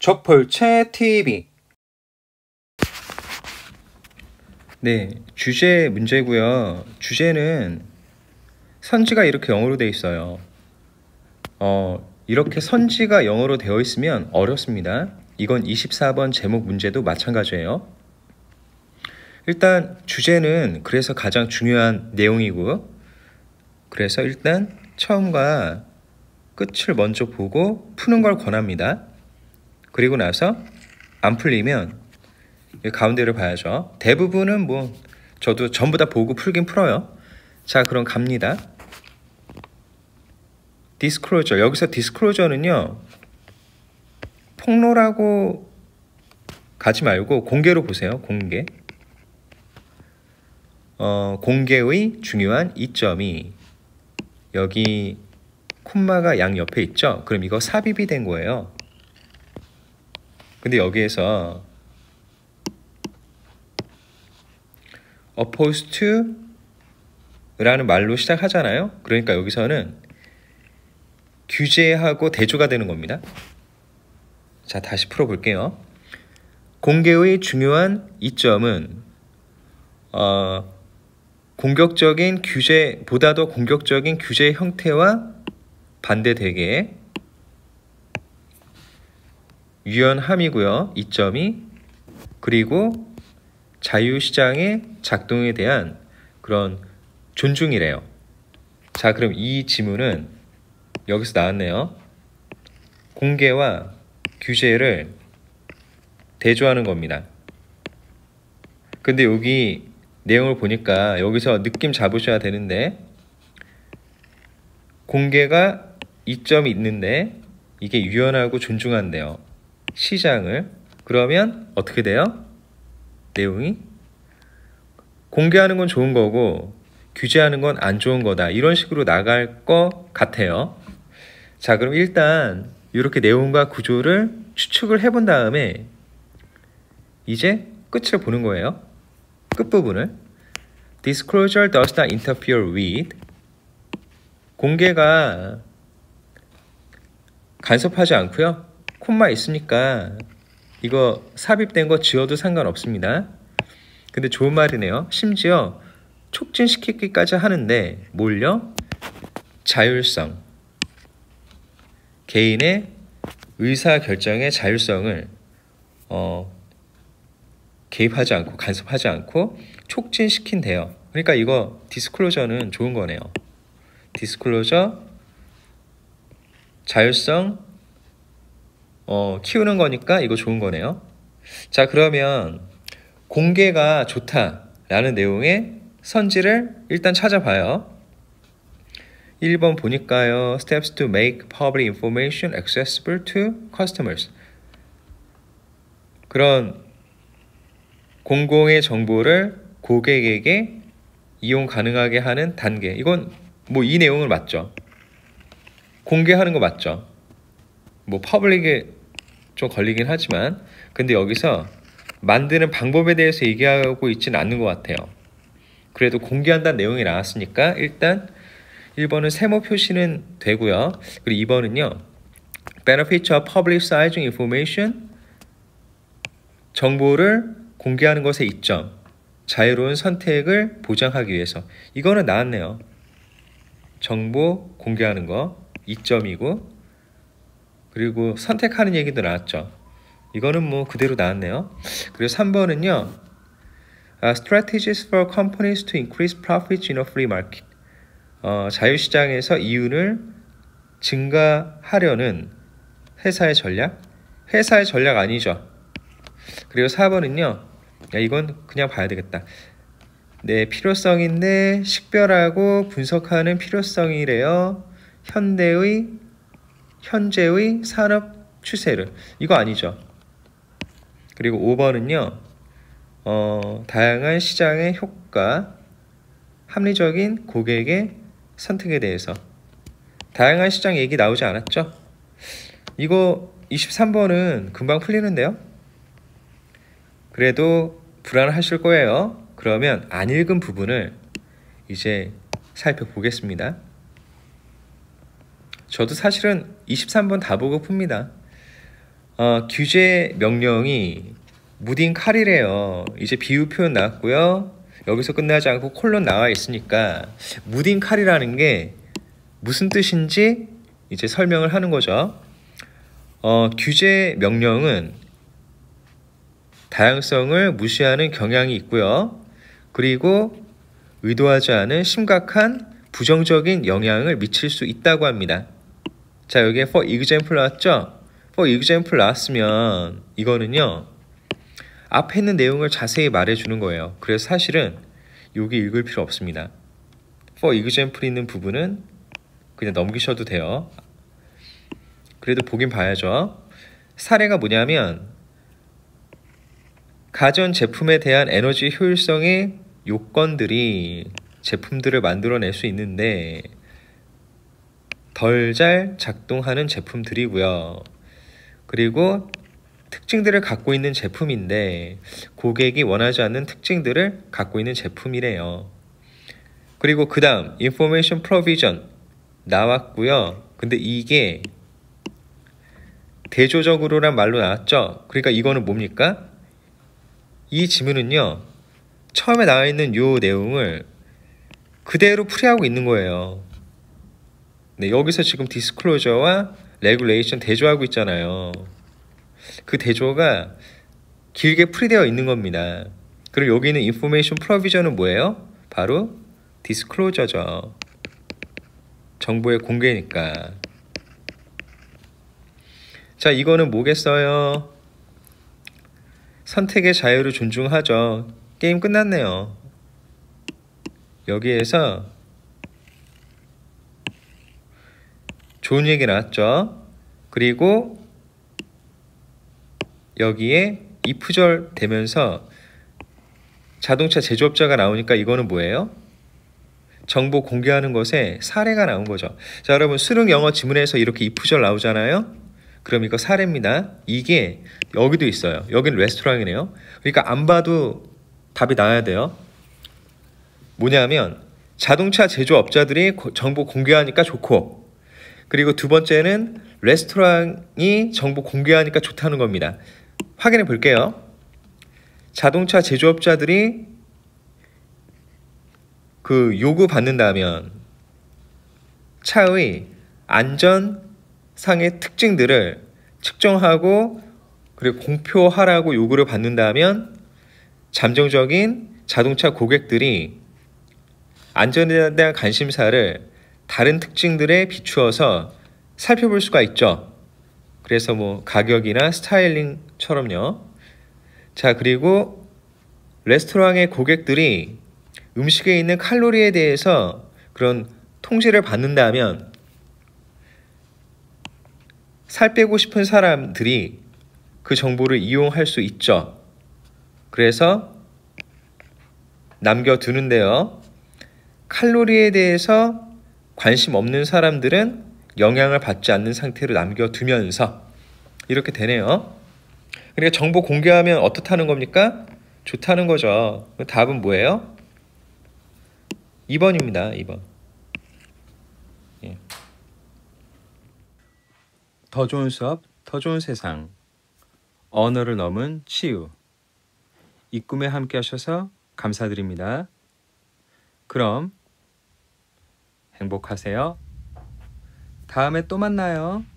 적볼체 TV. 네, 주제 문제고요. 주제는 선지가 이렇게 영어로 되어 있어요. 이렇게 선지가 영어로 되어 있으면 어렵습니다. 이건 24번 제목 문제도 마찬가지예요. 일단 주제는 그래서 가장 중요한 내용이고, 그래서 일단 처음과 끝을 먼저 보고 푸는 걸 권합니다. 그리고 나서 안 풀리면 가운데를 봐야죠. 대부분은 저도 전부 다 보고 풀긴 풀어요. 자, 그럼 갑니다. 디스클로저. 여기서 디스클로저는요, 폭로라고 가지 말고 공개로 보세요. 공개. 공개의 중요한 이점이 여기 콤마가 양 옆에 있죠. 그럼 이거 삽입이 된 거예요. 근데 여기에서 opposed to 라는 말로 시작하잖아요. 그러니까 여기서는 규제하고 대조가 되는 겁니다. 자, 다시 풀어볼게요. 공개의 중요한 이점은 공격적인 규제보다도 공격적인 규제 형태와 반대되게 유연함이고요. 이점이. 그리고 자유시장의 작동에 대한 그런 존중이래요. 자, 그럼 이 지문은 여기서 나왔네요. 공개와 규제를 대조하는 겁니다. 근데 여기 내용을 보니까 여기서 느낌 잡으셔야 되는데, 공개가 이점이 있는데 이게 유연하고 존중한대요. 시장을. 그러면 어떻게 돼요? 내용이 공개하는 건 좋은 거고 규제하는 건 안 좋은 거다, 이런 식으로 나갈 것 같아요. 자, 그럼 일단 이렇게 내용과 구조를 추측을 해본 다음에 이제 끝을 보는 거예요. 끝부분을. Disclosure does not interfere with. 공개가 간섭하지 않고요. 콤마 있으니까 이거 삽입된 거 지워도 상관없습니다. 근데 좋은 말이네요. 심지어 촉진시키기까지 하는데 뭘요? 자율성. 개인의 의사결정의 자율성을 개입하지 않고 간섭하지 않고 촉진시킨대요. 그러니까 이거 디스클로저는 좋은 거네요. 디스클로저 자율성 키우는 거니까 이거 좋은 거네요. 자, 그러면 공개가 좋다라는 내용의 선지를 일단 찾아봐요. 1번 보니까요. Steps to make public information accessible to customers. 그런 공공의 정보를 고객에게 이용 가능하게 하는 단계. 이건 이 내용을 맞죠. 공개하는 거 맞죠. 퍼블릭에 좀 걸리긴 하지만, 근데 여기서 만드는 방법에 대해서 얘기하고 있지는 않는 것 같아요. 그래도 공개한다는 내용이 나왔으니까 일단 1번은 세모 표시는 되고요. 그리고 2번은요. Benefits of publicizing information. 정보를 공개하는 것의 이점. 자유로운 선택을 보장하기 위해서. 이거는 나왔네요. 정보 공개하는 거 이점이고, 그리고 선택하는 얘기도 나왔죠. 이거는 그대로 나왔네요. 그리고 3번은요. Strategies for companies to increase profits in a free market. 자유시장에서 이윤을 증가하려는 회사의 전략? 회사의 전략 아니죠. 그리고 4번은요. 이건 그냥 봐야 되겠다. 네, 필요성인데 식별하고 분석하는 필요성이래요. 현재의 산업 추세를. 이거 아니죠. 그리고 5번은요. 다양한 시장의 효과, 합리적인 고객의 선택에 대해서. 다양한 시장 얘기 나오지 않았죠? 이거 23번은 금방 풀리는데요. 그래도 불안하실 거예요. 그러면 안 읽은 부분을 이제 살펴보겠습니다. 저도 사실은 23번 다 보고 풉니다. 규제 명령이 무딘 칼이래요. 이제 비유 표현 나왔고요. 여기서 끝나지 않고 콜론 나와 있으니까 무딘 칼이라는 게 무슨 뜻인지 이제 설명을 하는 거죠. 규제 명령은 다양성을 무시하는 경향이 있고요. 그리고 의도하지 않은 심각한 부정적인 영향을 미칠 수 있다고 합니다. 자, 여기에 for example 나왔죠? for example 나왔으면 이거는요, 앞에 있는 내용을 자세히 말해주는 거예요. 그래서 사실은 여기 읽을 필요 없습니다. for example 있는 부분은 그냥 넘기셔도 돼요. 그래도 보긴 봐야죠. 사례가 뭐냐면 가전 제품에 대한 에너지 효율성의 요건들이 제품들을 만들어낼 수 있는데 덜 잘 작동하는 제품들이고요. 그리고 특징들을 갖고 있는 제품인데 고객이 원하지 않는 특징들을 갖고 있는 제품이래요. 그리고 그 다음 information provision 나왔고요. 근데 이게 대조적으로란 말로 나왔죠. 그러니까 이거는 뭡니까? 이 지문은요, 처음에 나와 있는 요 내용을 그대로 풀이하고 있는 거예요. 네, 여기서 지금 disclosure와 regulation 대조하고 있잖아요. 그 대조가 길게 풀이되어 있는 겁니다. 그리고 여기 있는 information provision은 뭐예요? 바로 disclosure죠. 정보의 공개니까. 자, 이거는 뭐겠어요? 선택의 자유를 존중하죠. 게임 끝났네요. 여기에서 좋은 얘기 나왔죠. 그리고 여기에 if절 되면서 자동차 제조업자가 나오니까 이거는 뭐예요? 정보 공개하는 것에 사례가 나온 거죠. 자, 여러분 수능 영어 지문에서 이렇게 if절 나오잖아요. 그럼 이거 사례입니다. 이게 여기도 있어요. 여기는 레스토랑이네요. 그러니까 안 봐도 답이 나와야 돼요. 뭐냐면 자동차 제조업자들이 정보 공개하니까 좋고, 그리고 두 번째는 레스토랑이 정보 공개하니까 좋다는 겁니다. 확인해 볼게요. 자동차 제조업자들이 그 요구 받는다면 차의 안전상의 특징들을 측정하고 그리고 공표하라고 요구를 받는다면 잠정적인 자동차 고객들이 안전에 대한 관심사를 다른 특징들에 비추어서 살펴볼 수가 있죠. 그래서 뭐 가격이나 스타일링처럼요. 자, 그리고 레스토랑의 고객들이 음식에 있는 칼로리에 대해서 그런 통지를 받는다면 살 빼고 싶은 사람들이 그 정보를 이용할 수 있죠. 그래서 남겨두는데요. 칼로리에 대해서 관심 없는 사람들은 영향을 받지 않는 상태로 남겨두면서 이렇게 되네요. 그러니까 정보 공개하면 어떻다는 겁니까? 좋다는 거죠. 답은 뭐예요? 2번입니다. 2번. 예. 더 좋은 수업, 더 좋은 세상. 언어를 넘은 치유. 이 꿈에 함께 하셔서 감사드립니다. 그럼 행복하세요. 다음에 또 만나요.